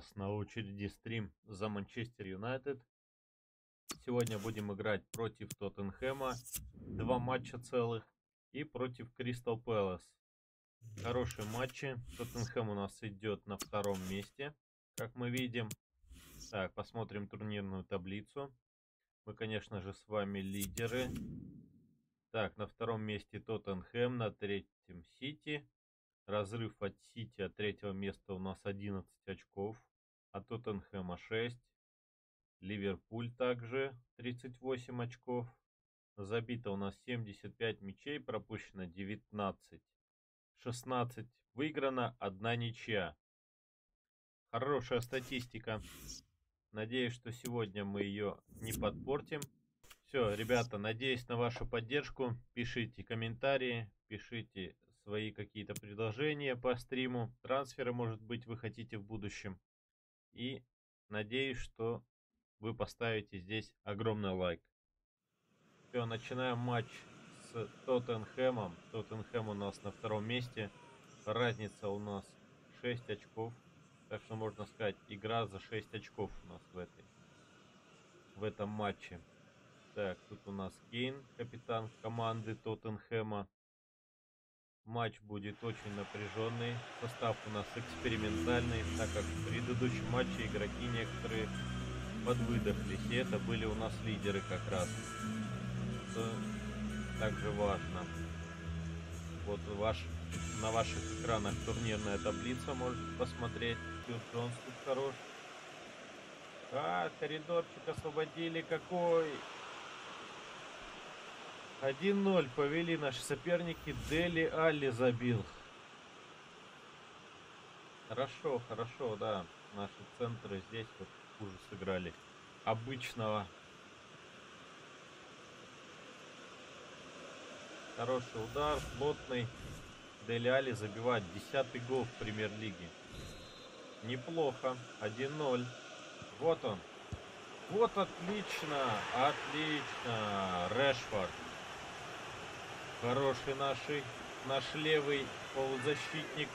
нас на очереди стрим за Манчестер Юнайтед. Сегодня будем играть против Тоттенхэма. 2 матча целых. И против Кристал Пэлас. Хорошие матчи. Тоттенхэм у нас идет на 2-м месте, как мы видим. Так, посмотрим турнирную таблицу. Мы, конечно же, с вами лидеры. Так, на 2-м месте Тоттенхэм, на 3-м Сити. Разрыв от Сити от 3-го места у нас 11 очков. От Тоттенхэма 6. Ливерпуль также 38 очков. Забито у нас 75 мячей, пропущено 19. 16 выиграно, 1 ничья. Хорошая статистика. Надеюсь, что сегодня мы ее не подпортим. Все, ребята, надеюсь на вашу поддержку. Пишите комментарии, пишите свои какие-то предложения по стриму. Трансферы, может быть, вы хотите в будущем. И надеюсь, что вы поставите здесь огромный лайк. Все, начинаем матч с Тоттенхэмом. Тоттенхэм у нас на 2-м месте. Разница у нас 6 очков. Так что можно сказать, игра за 6 очков у нас в этом матче. Так, тут у нас Кейн, капитан команды Тоттенхэма. Матч будет очень напряженный. Состав у нас экспериментальный, так как в предыдущем матче игроки некоторые подвыдохлись. И это были у нас лидеры как раз. Что также важно. Вот на ваших экранах турнирная таблица, можете посмотреть. Джонс тут хорош. Коридорчик освободили какой. 1-0 повели наши соперники. Дели Алли забил. Хорошо, хорошо, да. Наши центры здесь вот хуже сыграли обычного. Хороший удар, плотный. Дели Алли забивает 10-й гол в премьер-лиге. Неплохо. 1-0. Вот он. Вот отлично. Отлично. Решфорд. Хороший наш левый полузащитник.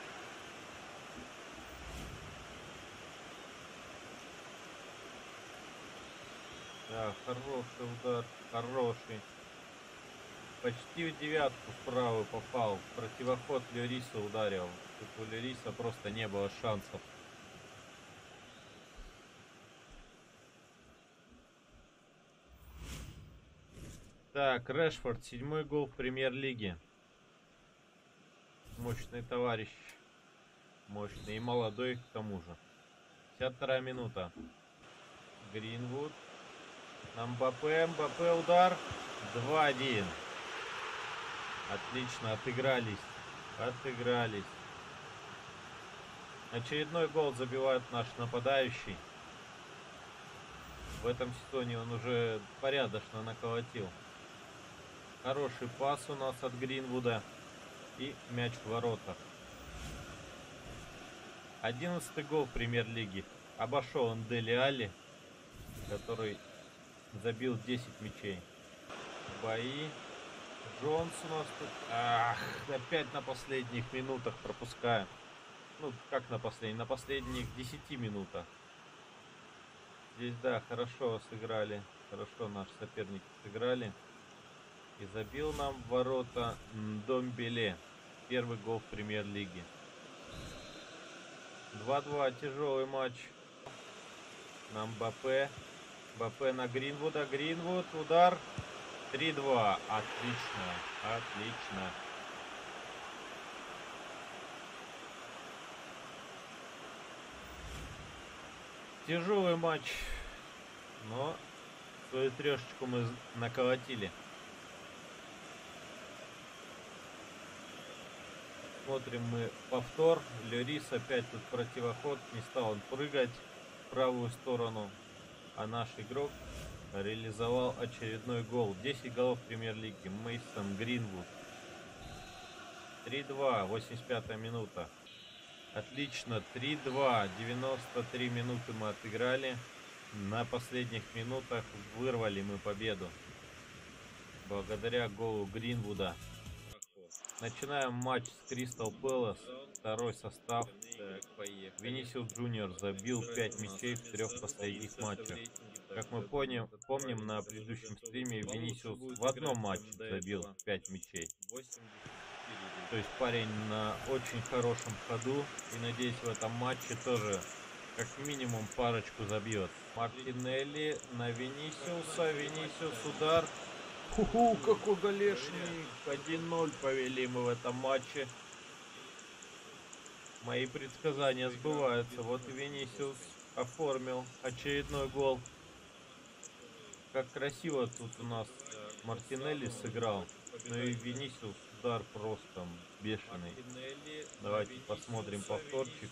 Да, хороший удар. Хороший. Почти в девятку вправо попал. В противоход Льориса ударил. Тут у Льориса просто не было шансов. Так, Решфорд, 7-й гол в премьер-лиге. Мощный товарищ. Мощный и молодой к тому же. 52-я минута. Гринвуд. Мбаппе удар. 2-1. Отлично, отыгрались. Очередной гол забивает наш нападающий. В этом сезоне он уже порядочно наколотил. Хороший пас у нас от Гринвуда. И мяч в воротах. 11-й гол в премьер-лиге. Обошел он Дели Алли, который забил 10 мячей. Бои. Джонс у нас тут. Опять на последних минутах пропускаем. Ну, как на последних? На последних 10 минутах. Здесь, да, хорошо сыграли. Хорошо наши соперники сыграли. И забил нам в ворота Домбеле. 1-й гол в премьер-лиге. 2-2. Тяжелый матч. На Мбаппе. Мбаппе на Гринвуда. Гринвуд. Удар. 3-2. Отлично. Отлично. Тяжелый матч. Но свою трешечку мы наколотили. Смотрим мы повтор. Льорис опять тут противоход. Не стал он прыгать в правую сторону. А наш игрок реализовал очередной гол. 10 голов в премьер-лиге. Мейсон Гринвуд. 3-2. 85-я минута. Отлично. 3-2. 93 минуты мы отыграли. На последних минутах вырвали мы победу. Благодаря голу Гринвуда. Начинаем матч с Кристал Пэлас. Второй состав. Так, поехали. Винисиус Джуниор забил 5 мячей в 3 последних матчах. Как мы помним, на предыдущем стриме Винисиус в одном матче забил 5 мячей. То есть парень на очень хорошем ходу. И надеюсь, в этом матче тоже как минимум парочку забьет. Мартинелли на Винисиуса. Винисиус удар. Ху-ху, какой голешник. 1-0 повели мы в этом матче. Мои предсказания сбываются. Вот и Винисиус оформил очередной гол. Как красиво тут у нас Мартинелли сыграл. Ну и Винисиус удар просто бешеный. Давайте посмотрим повторчик.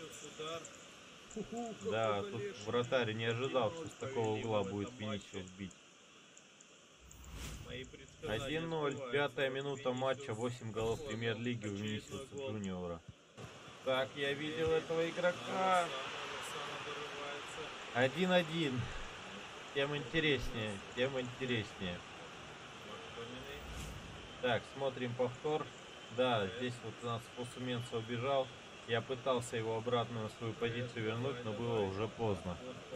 Да, тут вратарь не ожидал, что с такого угла будет Винисиус бить. 1-0, 5-я минута матча, 8 голов премьер-лиги у Винисиуса Джуниора. Так, я видел этого игрока. 1-1. Тем интереснее, тем интереснее. Так, смотрим повтор. Да, здесь вот у нас Фусуменса убежал. Я пытался его обратно на свою позицию вернуть, но было уже поздно.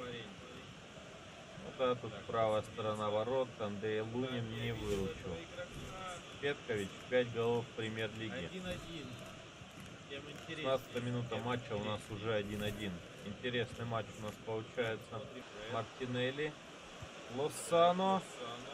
Ну да, тут правая сторона ворот, Андрей Лунин не выручил. Петкович, 5 голов в премьер-лиге. 16-я минута матча, у нас уже 1-1. Интересный матч у нас получается. Мартинелли, Лоссано.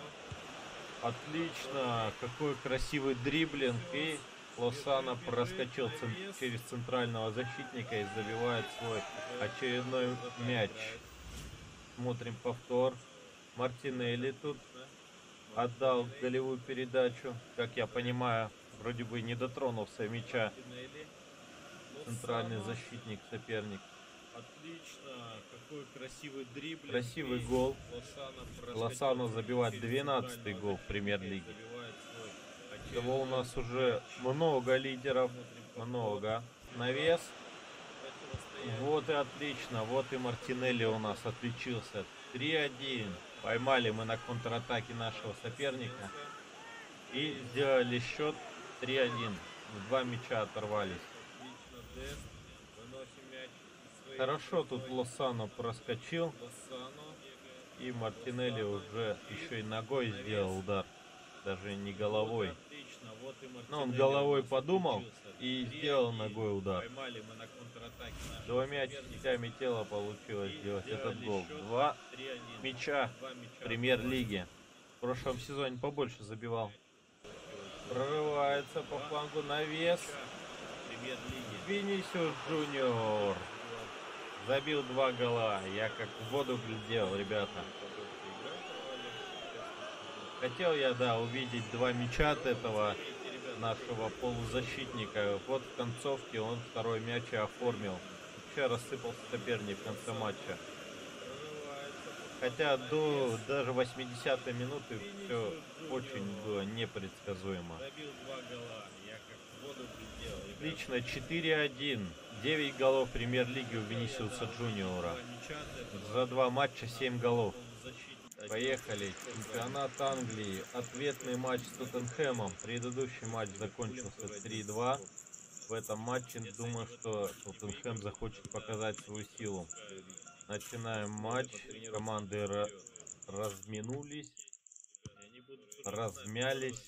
Отлично, какой красивый дриблинг. И Лоссано проскочил через центрального защитника и забивает свой очередной мяч. Смотрим повтор. Мартинелли тут отдал голевую передачу. Как я понимаю, вроде бы не дотронулся мяча центральный защитник, соперник. Отлично, какой красивый дриблинг. Красивый гол. Лоссано забивает 12-й гол в премьер-лиге. Всего у нас уже много лидеров. Много. Навес. Вот и отлично. Вот и Мартинелли у нас отличился. 3-1. Поймали мы на контратаке нашего соперника. И сделали счет 3-1. Два мяча оторвались. Хорошо тут Лоссано проскочил. И Мартинелли уже еще и ногой сделал удар. Даже не головой. Но он головой подумал и сделал ногой удар. Двумя частями тела получилось сделать этот гол. 2 мяча в премьер-лиге. В прошлом сезоне побольше забивал. Прорывается по флангу навес. Винисиус Джуниор забил 2 гола. Я как в воду глядел, ребята. Хотел я, да, увидеть 2 мяча от этого нашего полузащитника. Вот в концовке он второй мяч и оформил. Вообще рассыпался соперник в конце матча. Хотя до даже 80-й минуты все очень было непредсказуемо. Отлично, 4-1. 9 голов премьер-лиги у Винисиуса Джуниора. За 2 матча 7 голов. Поехали. Чемпионат Англии. Ответный матч с Тоттенхэмом. Предыдущий матч закончился 3-2. В этом матче думаю, что Тоттенхэм захочет показать свою силу. Начинаем матч. Команды разминулись. Размялись.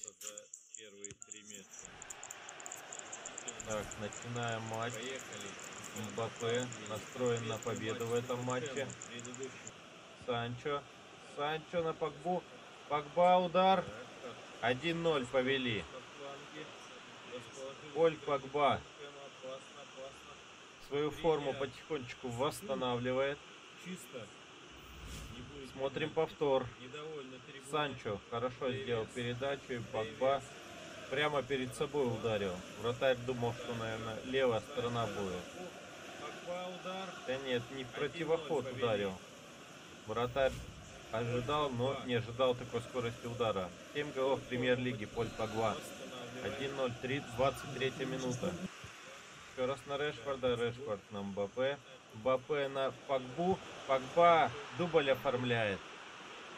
Так, начинаем матч. Мбаппе настроен на победу в этом матче. Санчо. Санчо на Погбу. Погба удар. 1-0 повели. Поль Погба свою форму потихонечку восстанавливает. Смотрим повтор. Санчо хорошо сделал передачу, и Погба прямо перед собой ударил. Вратарь думал, что, наверное, левая сторона будет. Да нет, не в противоход ударил. Вратарь ожидал, но не ожидал такой скорости удара. 7 голов в премьер-лиге Поль Погба. 1-0, 23 минута. Еще раз на Решфорда. Решфорд на Мбаппе. Мбаппе на Погбу. Погба дубль оформляет.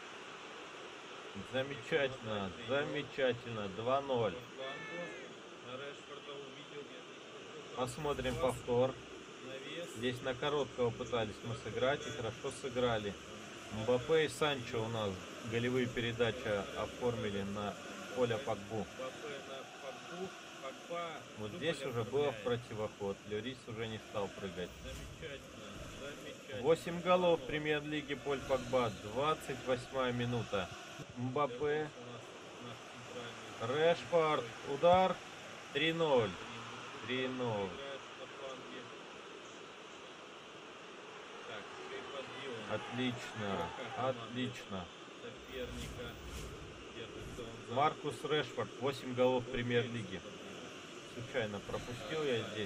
Замечательно, замечательно. 2-0. Посмотрим повтор. Здесь на короткого пытались мы сыграть и хорошо сыграли. Мбаппе и Санчо у нас голевые передачи оформили на Поля Погбу. Вот здесь уже было в противоход. Lloris уже не стал прыгать. 8 голов в премьер-лиге Поль Погба. 28 минута. Мбаппе. Решфорд. Удар. 3-0. 3-0. Отлично. Отлично. Маркус Решфорд. 8 голов в премьер-лиге. Случайно пропустил я здесь.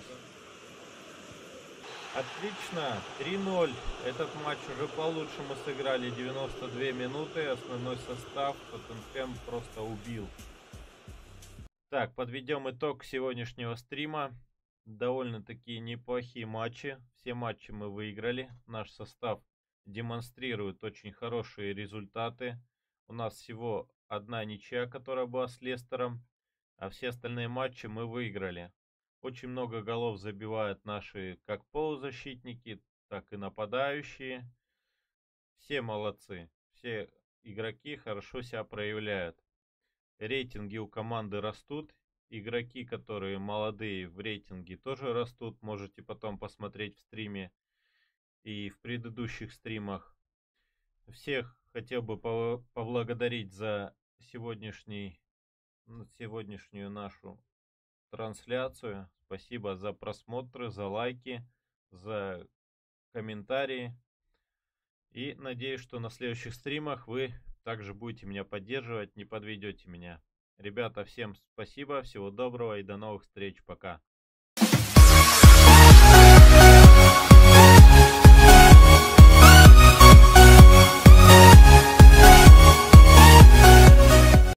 Отлично. 3-0. Этот матч уже получше мы сыграли. 92 минуты. Основной состав Тоттенхэм просто убил. Так, подведем итог сегодняшнего стрима. Довольно-таки неплохие матчи. Все матчи мы выиграли. Наш состав демонстрирует очень хорошие результаты. У нас всего одна ничья, которая была с Лестером. А все остальные матчи мы выиграли. Очень много голов забивают наши как полузащитники, так и нападающие. Все молодцы. Все игроки хорошо себя проявляют. Рейтинги у команды растут. Игроки, которые молодые, в рейтинге тоже растут. Можете потом посмотреть в стриме и в предыдущих стримах. Всех хотел бы поблагодарить за сегодняшнюю нашу трансляцию. Спасибо за просмотры, за лайки, за комментарии. И надеюсь, что на следующих стримах вы также будете меня поддерживать, не подведете меня. Ребята, всем спасибо, всего доброго и до новых встреч. Пока.